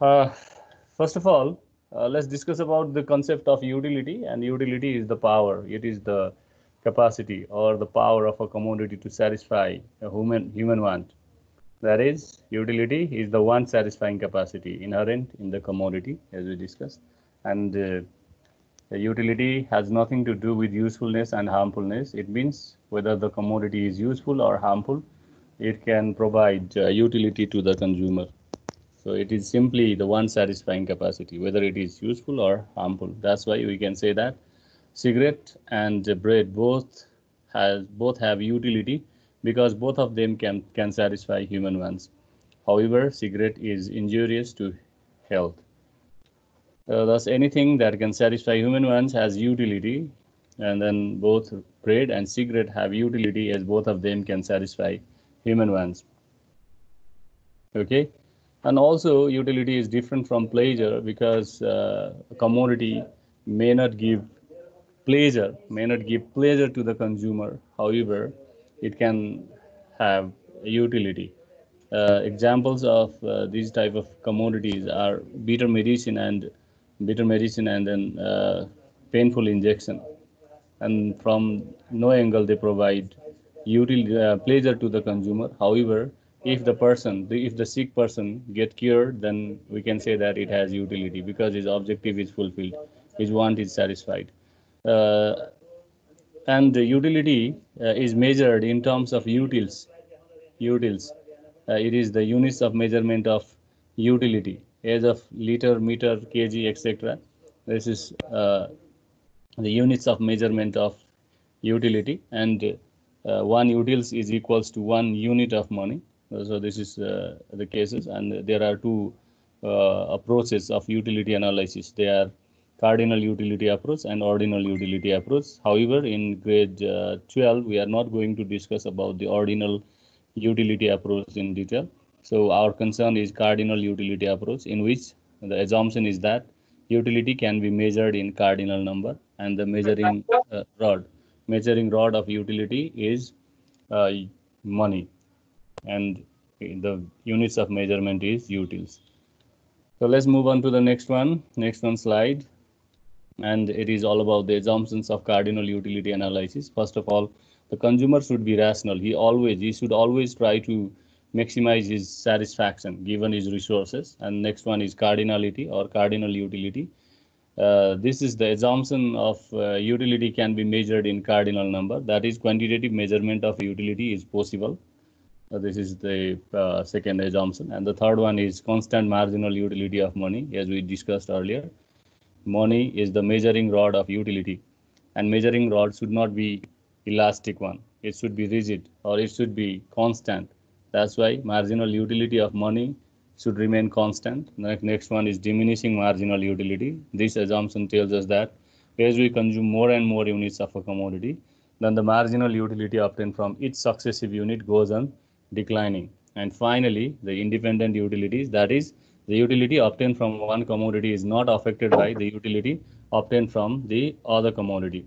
Uh, First of all, let's discuss about the concept of utility. And utility is the power. It is the capacity or the power of a commodity to satisfy a human want. That is, utility is the one satisfying capacity inherent in the commodity, as we discussed. And the utility has nothing to do with usefulness and harmfulness. It means whether the commodity is useful or harmful, it can provide utility to the consumer. So it is simply the one satisfying capacity, whether it is useful or harmful. That's why we can say that cigarette and bread both have utility because both of them can satisfy human wants. However, cigarette is injurious to health. Thus, anything that can satisfy human wants has utility, and then both bread and cigarette have utility as both of them can satisfy human wants. Okay, and also utility is different from pleasure because a commodity may not give pleasure to the consumer. However, it can have utility. Examples of these type of commodities are bitter medicine and then painful injection. And from no angle they provide pleasure to the consumer. However, if the sick person get cured, then we can say that it has utility because his objective is fulfilled, his want is satisfied. Uh, and the utility is measured in terms of utils. It is the units of measurement of utility, as of liter, meter, kg, etc. This is the units of measurement of utility, and one utils is equals to 1 unit of money. So this is the cases, and there are two approaches of utility analysis. They are cardinal utility approach and ordinal utility approach. However, in grade 12, we are not going to discuss about the ordinal utility approach in detail. So our concern is cardinal utility approach, in which the assumption is that utility can be measured in cardinal number, and the measuring rod of utility is uh, money, and the units of measurement is utils. So let's move on to the next one slide, and it is all about the assumptions of cardinal utility analysis. First of all, the consumer should be rational. He should always try to maximize his satisfaction given his resources. And next one is cardinality or cardinal utility. This is the assumption of utility can be measured in cardinal number. That is, quantitative measurement of utility is possible. This is the second assumption. And the third one is constant marginal utility of money, as we discussed earlier. Money is the measuring rod of utility, and measuring rod should not be elastic one. It should be rigid, or it should be constant. That's why marginal utility of money should remain constant. Next one is diminishing marginal utility. This assumption tells us that as we consume more and more units of a commodity, then the marginal utility obtained from each successive unit goes on declining. And finally, the independent utilities, that is, the utility obtained from one commodity is not affected by the utility obtained from the other commodity.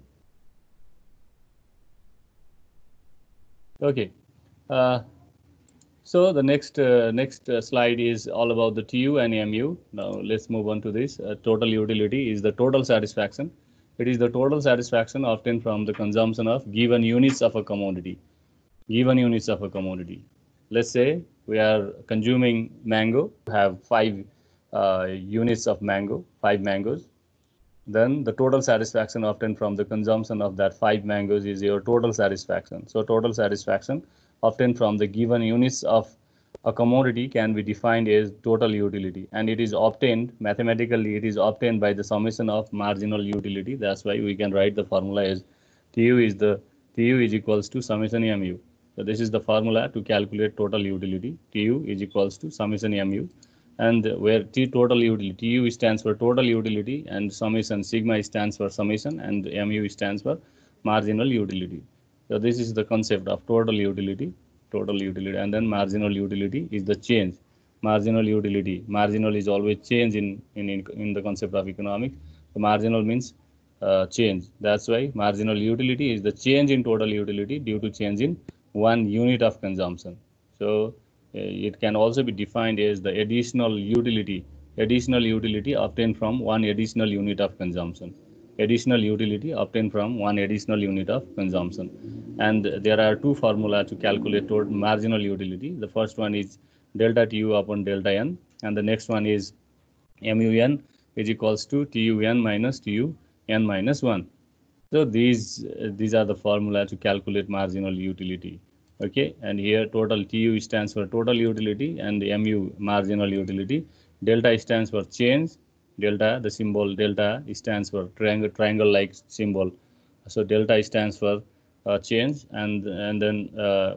Okay. Uh, so the next slide is all about the TU and MU. Now let's move on to this. Total utility is the total satisfaction. It is the total satisfaction obtained from the consumption of given units of a commodity. Given units of a commodity. Let's say we are consuming mango, have 5 units of mango, 5 mangoes. Then the total satisfaction obtained from the consumption of that 5 mangoes is your total satisfaction. So total satisfaction obtained from the given units of a commodity can be defined as total utility, and it is obtained mathematically. It is obtained by the summation of marginal utility. That's why we can write the formula as TU is equals to summation MU. So this is the formula to calculate total utility. TU is equals to summation MU, and where T total utility, TU stands for total utility, and summation sigma stands for summation, and MU stands for marginal utility. So this is the concept of total utility, and then marginal utility is the change. Marginal is always change in the concept of economics. So marginal means change. That's why marginal utility is the change in total utility due to change in 1 unit of consumption. So it can also be defined as the additional utility additional utility obtained from one additional unit of consumption. Additional utility obtained from one additional unit of consumption. And there are two formula to calculate marginal utility. The first one is delta TU upon delta N, and the next one is MUN is equals to TUN minus TUN minus 1. So these are the formula to calculate marginal utility. Okay, and here total TU stands for total utility and MU marginal utility. Delta stands for change. Delta, the symbol delta stands for triangle like symbol. So delta stands for change, and then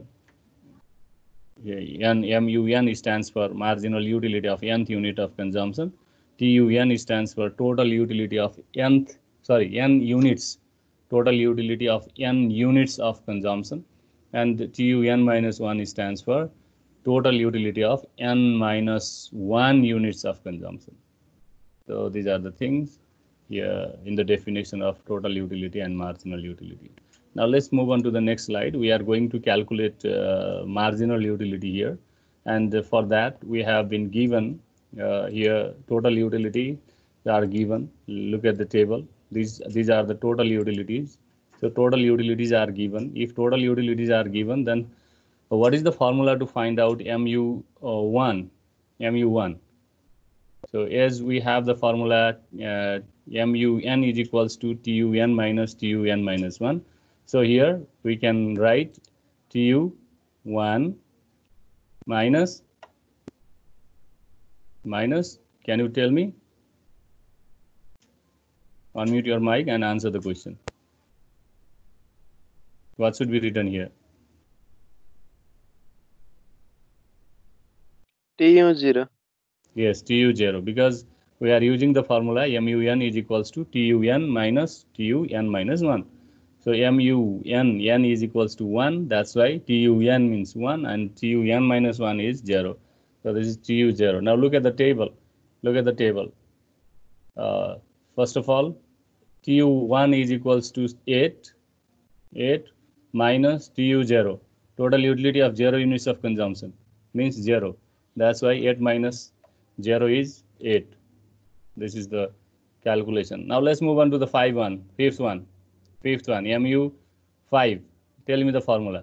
MUN stands for marginal utility of nth unit of consumption. TUN stands for total utility of n units, total utility of n units of consumption, and TUN minus 1 stands for total utility of n minus 1 units of consumption. So these are the things here in the definition of total utility and marginal utility. Now let's move on to the next slide. We are going to calculate marginal utility here, and for that we have been given here total utility are given. Look at the table. These are the total utilities. So total utilities are given. If total utilities are given, then what is the formula to find out MU1? MU1. So as we have the formula MUN is equals to TUN minus TUN minus 1. So here we can write TU1 minus, can you tell me? Unmute your mic and answer the question. What should be written here? TU0. Yes, TU0, because we are using the formula MUN is equals to TUN minus TUN minus 1. So MUN, N is equals to 1. That's why TUN means 1 and TUN minus 1 is 0. So this is TU0. Now look at the table. Look at the table. First of all, TU1 is equals to 8 minus TU0. Total utility of 0 units of consumption means 0. That's why 8 minus 0 is 8. This is the calculation. Now let's move on to the fifth one, MU5. Tell me the formula.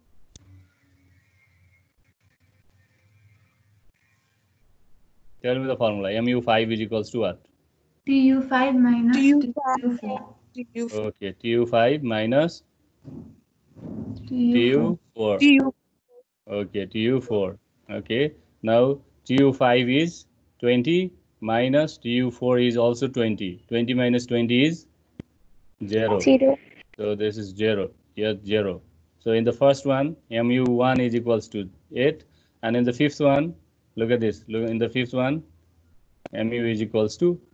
Tell me the formula. MU5 is equals to what? TU5 minus TU4. Okay, TU5 minus TU4. Okay, TU4. Okay, now TU5 is 20 minus TU4 is also 20. 20 minus 20 is 0. So this is 0. Yes, 0. So in the first one, MU1 is equals to 8. And in the fifth one, look at this. Look, in the fifth one, MU5 is equals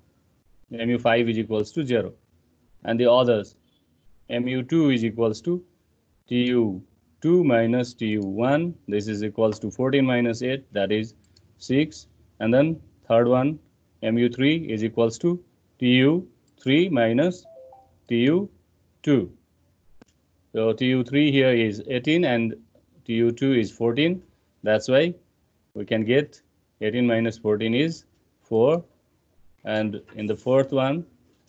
to 0. And the others, MU2 is equals to TU2 minus TU1. This is equals to 14 minus 8, that is 6. And then third one, MU3 is equals to TU3 minus TU2. So TU3 here is 18 and TU2 is 14. That's why we can get 18 minus 14 is 4. And in the fourth one,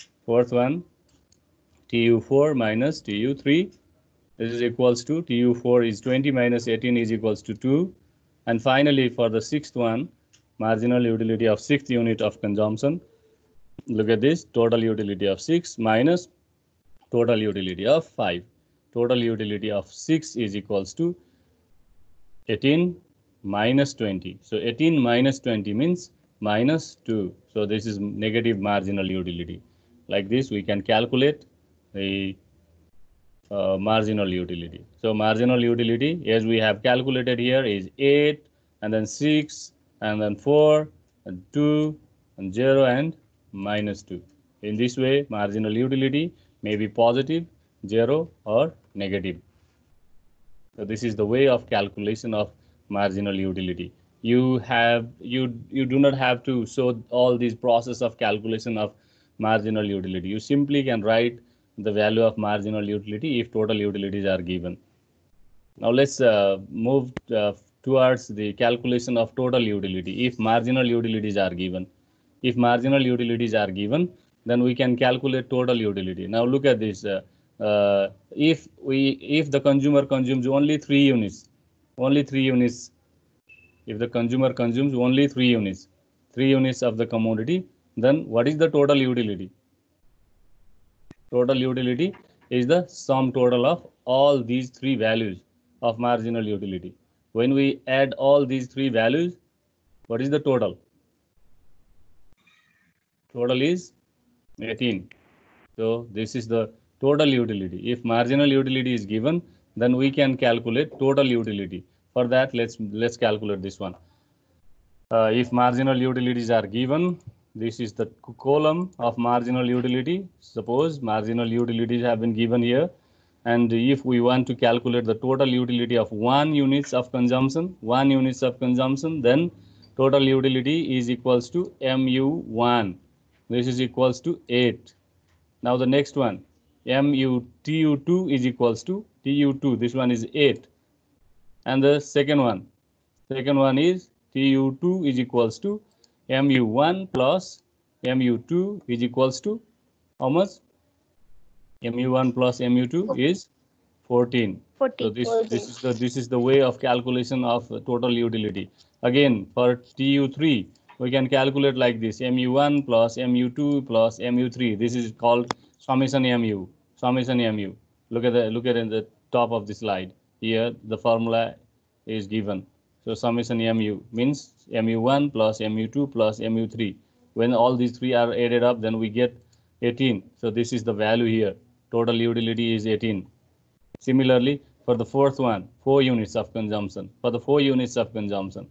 TU4 minus TU3. This is equals to TU4 is 20 minus 18 is equals to 2. And finally, for the sixth one, marginal utility of sixth unit of consumption. Look at this, total utility of 6 minus total utility of 5. Total utility of 6 is equals to 18 minus 20. So 18 minus 20 means minus 2. So this is negative marginal utility. Like this, we can calculate the marginal utility. So marginal utility, as we have calculated here, is 8, and then 6, and then 4, and 2, and 0, and minus 2. In this way, marginal utility may be positive, 0, or negative. So this is the way of calculation of marginal utility. You do not have to show all these process of calculation of marginal utility. You simply can write the value of marginal utility if total utilities are given. Now let's move towards the calculation of total utility if marginal utilities are given. If marginal utilities are given, then we can calculate total utility. Now look at this. If the consumer consumes only 3 units, if the consumer consumes only 3 units of the commodity, then what is the total utility? Total utility is the sum total of all these three values of marginal utility. When we add all these three values, what is the total? Total is 18. So this is the total utility. If marginal utility is given, then we can calculate total utility. For that, let's calculate this one. If marginal utilities are given, this is the column of marginal utility. Suppose marginal utilities have been given here, and if we want to calculate the total utility of 1 units of consumption, then total utility is equals to MU1. This is equals to 8. Now the next one, TU2 is equals to TU2. This one is 8. And the second one is TU2 is equals to MU1 plus MU2 is equals to how much? MU1 plus MU2 is 14. 14. So this is the way of calculation of total utility. Again, for TU3, we can calculate like this: MU1 plus MU2 plus MU3. This is called summation MU. Look at in the top of the slide. Here the formula is given. So summation MU means MU1 plus MU2 plus MU3. When all these three are added up, then we get 18. So this is the value here. Total utility is 18. Similarly, for the fourth one, 4 units of consumption. For the 4 units of consumption,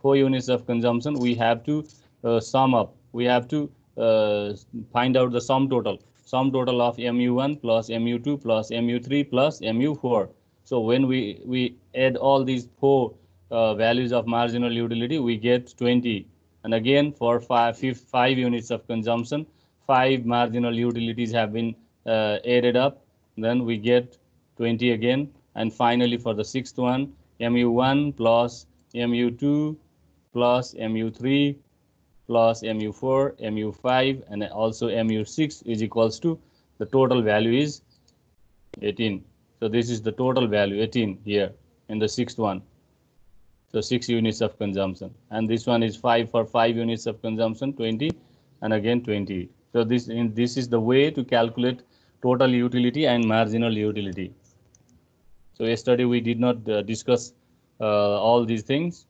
we have to sum up. We have to find out the sum total of MU1 plus MU2 plus MU3 plus MU4. So when we add all these 4 values of marginal utility, we get 20. And again, for 5 units of consumption, 5 marginal utilities have been added up, then we get 20 again. And finally, for the 6th one, MU1 plus MU2 plus MU3 plus MU4, MU5, and also MU6 is equals to the total value is 18. So this is the total value 18 here in the 6th one. So 6 units of consumption, and this one is 5 for 5 units of consumption, 20, and again 20. So this is the way to calculate total utility and marginal utility. So yesterday we did not discuss all these things.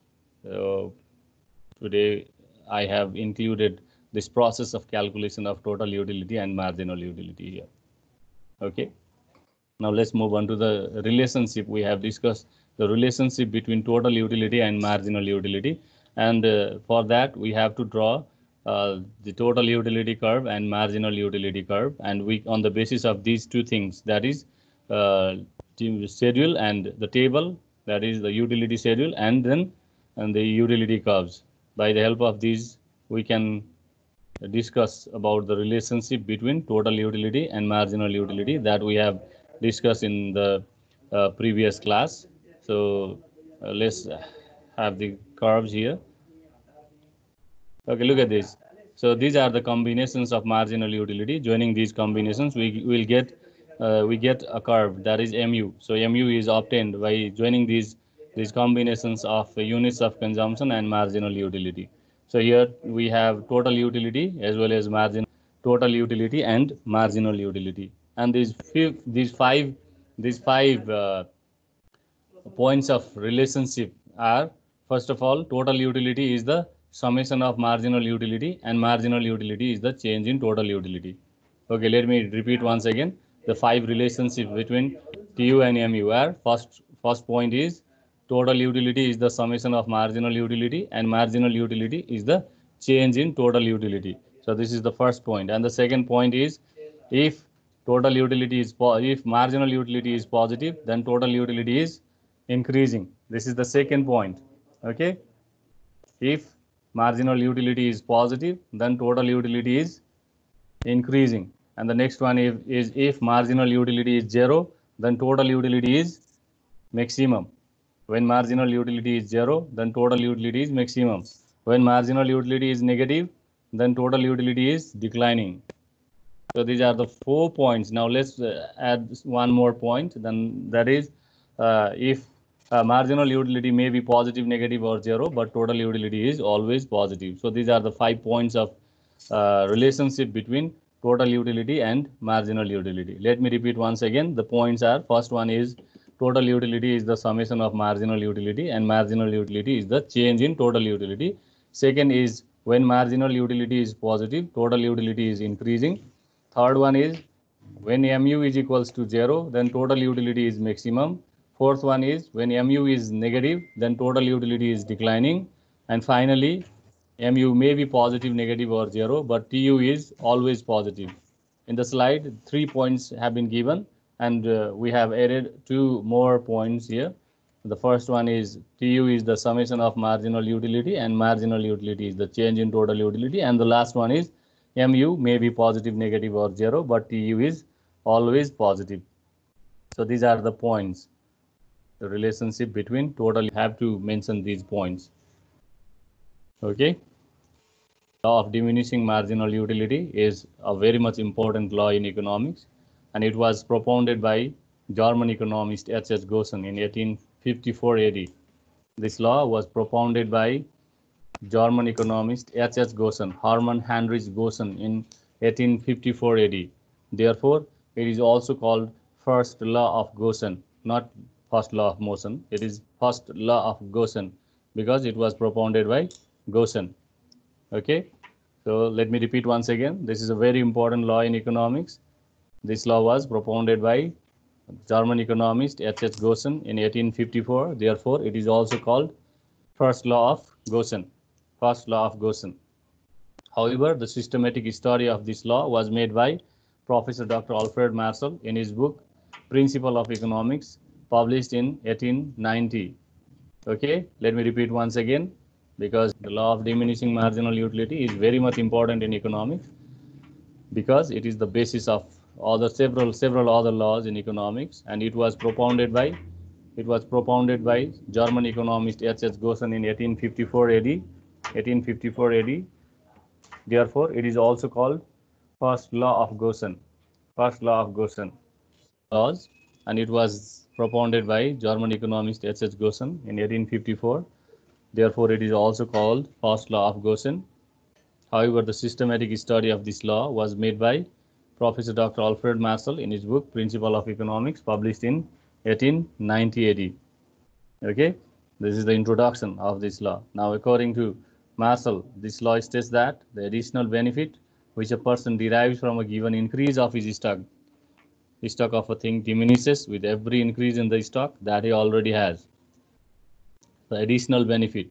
Today I have included this process of calculation of total utility and marginal utility here. Okay. Now let's move on to the relationship. We have discussed the relationship between total utility and marginal utility, and for that we have to draw the total utility curve and marginal utility curve, and we, on the basis of these two things, that is schedule and the table, that is the utility schedule, and the utility curves. By the help of these, we can discuss about the relationship between total utility and marginal utility that we have discussed in the previous class. So let's have the curves here. Okay, look at this. So these are the combinations of marginal utility. Joining these combinations, we get a curve, that is MU. So MU is obtained by joining these combinations of units of consumption and marginal utility. So here we have total utility as well as total utility and marginal utility. And these five points of relationship are, first of all, total utility is the summation of marginal utility, and marginal utility is the change in total utility. Okay, let me repeat once again the 5 relationships between TU and MU are: first point is total utility is the summation of marginal utility, and marginal utility is the change in total utility. So this is the first point. And the second point is, if marginal utility is positive, then total utility is increasing. This is the second point. Okay, if marginal utility is positive, then total utility is increasing. And the next one is if marginal utility is 0, then total utility is maximum. When marginal utility is 0, then total utility is maximum. When marginal utility is negative, then total utility is declining. So these are the 4 points. Now let's add one more point. Then that is if marginal utility may be positive, negative, or zero, but total utility is always positive. So these are the 5 points of relationship between total utility and marginal utility. Let me repeat once again. The points are: first one is total utility is the summation of marginal utility, and marginal utility is the change in total utility. Second is when marginal utility is positive, total utility is increasing. Third one is when mu is equals to 0, then total utility is maximum. Fourth one is when mu is negative, then total utility is declining. And finally, mu may be positive, negative, or 0, but tu is always positive. In the slide, 3 points have been given, and we have added 2 more points here. The first one is tu is the summation of marginal utility, and marginal utility is the change in total utility. And the last one is mu may be positive, negative, or 0, but tu is always positive. So these are the points. The relationship between total, you have to mention these points. Okay. Law of diminishing marginal utility is a very much important law in economics, and it was propounded by German economist H.H. Goosen in 1854 AD. This law was propounded by German economist H.H. Goosen, Hermann Heinrich Goosen, in 1854 AD. Therefore, it is also called first law of Goosen, not first law of motion. It is first law of Goosen because it was propounded by Goosen. Okay, so let me repeat once again. This is a very important law in economics. This law was propounded by German economist H.H. Goosen in 1854. Therefore, it is also called first law of Goosen. First law of Goosen. However, the systematic study of this law was made by Professor Dr. Alfred Marshall in his book Principle of Economics, published in 1890. Okay, let me repeat once again, because the law of diminishing marginal utility is very much important in economics, because it is the basis of several other laws in economics, and it was propounded by German economist H.H. Goosen in 1854 AD. Therefore, it is also called first law of Goosen. First law of Goosen laws, and it was propounded by German economist H.H. Goosen in 1854. Therefore, it is also called first law of Goosen. However, the systematic study of this law was made by Professor Dr. Alfred Marshall in his book Principle of Economics, published in 1890 AD. Okay, this is the introduction of this law. Now, according to Marshall, this law states that the additional benefit which a person derives from a given increase of his stock of a thing diminishes with every increase in the stock that he already has. The additional benefit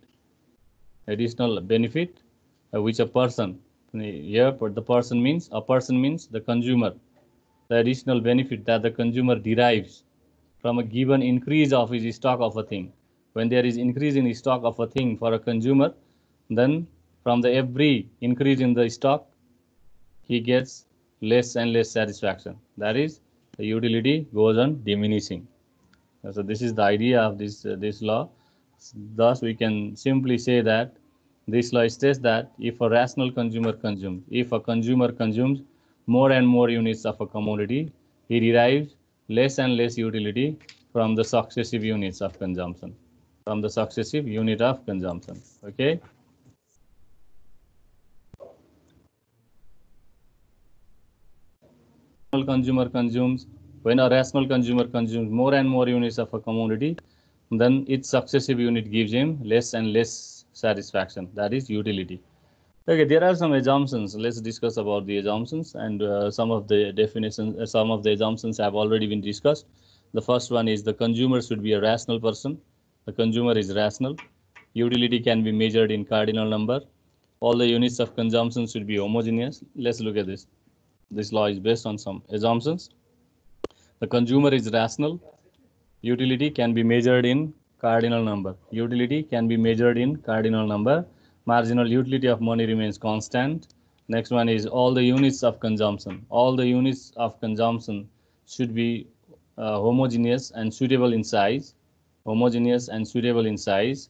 which a person, here the person means the consumer, the additional benefit that the consumer derives from a given increase of his stock of a thing. When there is increase in stock of a thing for a consumer, then from the every increase in the stock, he gets less and less satisfaction. That is, the utility goes on diminishing. So this is the idea of this law. Thus, we can simply say that this law states that if a rational consumer consumes more and more units of a commodity, he derives less and less utility from the successive units of consumption. Okay. When a rational consumer consumes more and more units of a commodity, then its successive unit gives him less and less satisfaction. That is utility. Okay, there are some assumptions. Let's discuss about the assumptions, and some of the definitions, some of the assumptions have already been discussed. The first one is the consumer should be a rational person. The consumer is rational. Utility can be measured in cardinal number. All the units of consumption should be homogeneous. Let's look at this. This law is based on some assumptions. The consumer is rational. Utility can be measured in cardinal number. Marginal utility of money remains constant. Next one is all the units of consumption. All the units of consumption should be homogeneous and suitable in size.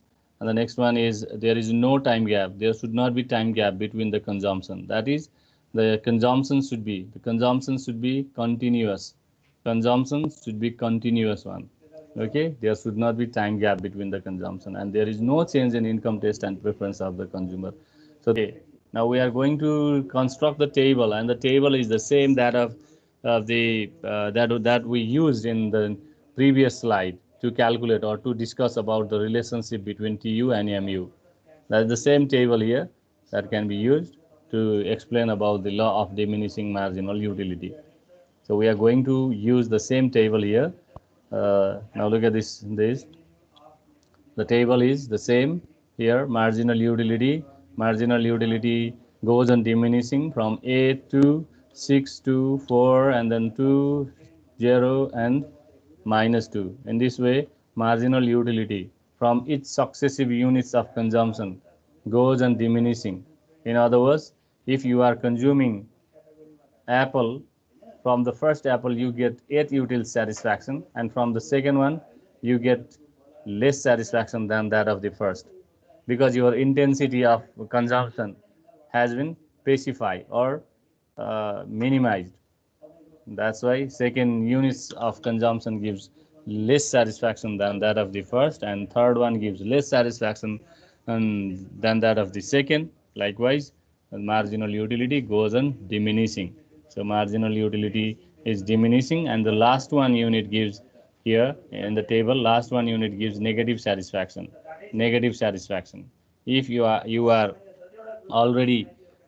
And the next one is there is no time gap. There should not be time gap between the consumption. That is, the consumption should be continuous. Consumption should be continuous one. Okay, there should not be time gap between the consumption, and there is no change in income taste and preference of the consumer. So okay, now we are going to construct the table, and the table is the same that of the that we used in the previous slide to calculate or to discuss about the relationship between TU and MU. That's the same table here that can be used to explain about the law of diminishing marginal utility. So we are going to use the same table here. Now look at this. The table is the same here. Marginal utility goes on diminishing from 8 to 6 to 4 and then 2, 0 and minus 2. In this way, marginal utility from each successive units of consumption goes on diminishing. In other words, if you are consuming apple, from the first apple you get 8 util satisfaction, and from the second one you get less satisfaction than that of the first, because your intensity of consumption has been pacified or minimized. That's why second units of consumption gives less satisfaction than that of the first, and third one gives less satisfaction than that of the second. Likewise, marginal utility goes on diminishing. So marginal utility is diminishing, and the last one unit gives here in the table, last one unit gives negative satisfaction. Negative satisfaction. If you are already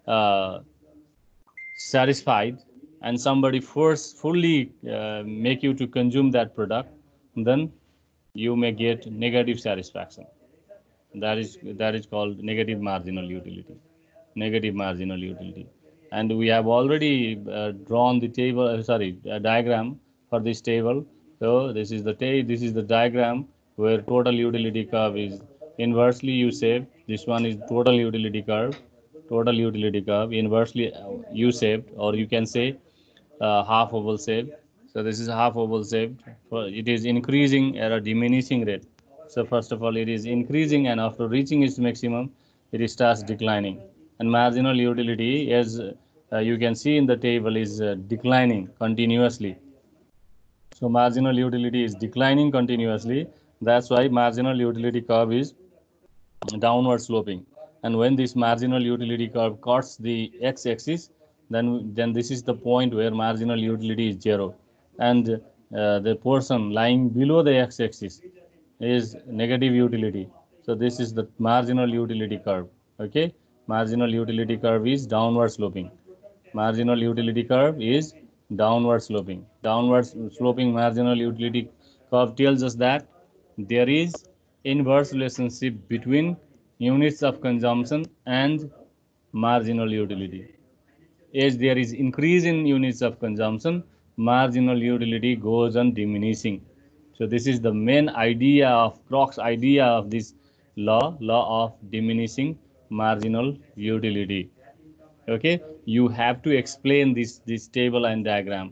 satisfied and somebody forcefully make you to consume that product, then you may get negative satisfaction. That is called negative marginal utility. Negative marginal utility. And we have already drawn the table, diagram for this table. So this is the diagram where total utility curve is inversely U-shaped. This one is total utility curve. Total utility curve inversely U-shaped, or you can say half oval shape. So this is half oval shaped. It is increasing at a diminishing rate. So first of all, it is increasing, and after reaching its maximum, it starts declining. And marginal utility, as you can see in the table, is declining continuously. So marginal utility is declining continuously. That's why marginal utility curve is downward sloping. And when this marginal utility curve cuts the x-axis, then this is the point where marginal utility is 0, and the portion lying below the x-axis is negative utility. So this is the marginal utility curve. Okay, marginal utility curve is downward sloping. Marginal utility curve is downward sloping. Downward sloping marginal utility curve tells us that there is inverse relationship between units of consumption and marginal utility. As there is increase in units of consumption, marginal utility goes on diminishing. So this is the main idea of crux idea of this law of diminishing marginal utility. Okay, you have to explain this table and diagram.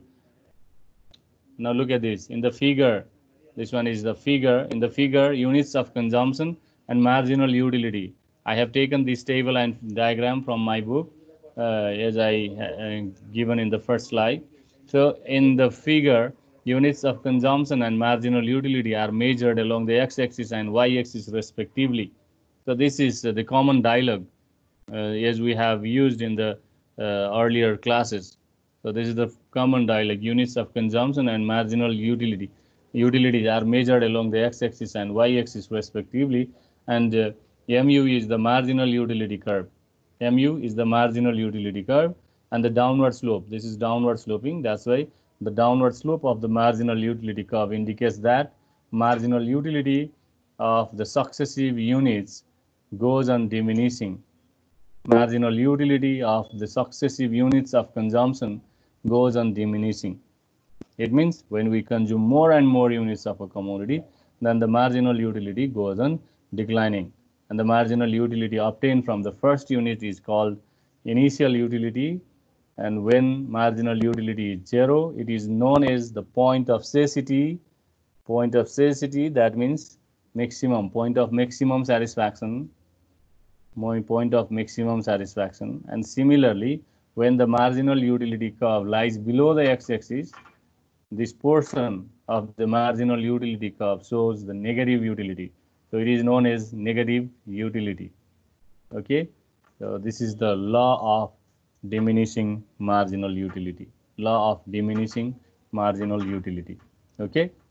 Now look at this in the figure. This one is the figure. In the figure, units of consumption and marginal utility. I have taken this table and diagram from my book, as I given in the first slide. So in the figure, units of consumption and marginal utility are measured along the x-axis and y-axis respectively. So this is the common dialogue as we have used in the earlier classes. So this is the common dialogue. Units of consumption and marginal utility. Utilities are measured along the x-axis and y-axis respectively, and MU is the marginal utility curve. MU is the marginal utility curve, and the downward slope. This is downward sloping. That's why the downward slope of the marginal utility curve indicates that marginal utility of the successive units goes on diminishing. Marginal utility of the successive units of consumption goes on diminishing. It means when we consume more and more units of a commodity, then the marginal utility goes on declining. And the marginal utility obtained from the first unit is called initial utility. And when marginal utility is 0, it is known as the point of satiety. Point of satiety, that means maximum point of maximum satisfaction, point of maximum satisfaction. And similarly, when the marginal utility curve lies below the x-axis, this portion of the marginal utility curve shows the negative utility. So it is known as negative utility. Okay, so this is the law of diminishing marginal utility. Law of diminishing marginal utility. Okay.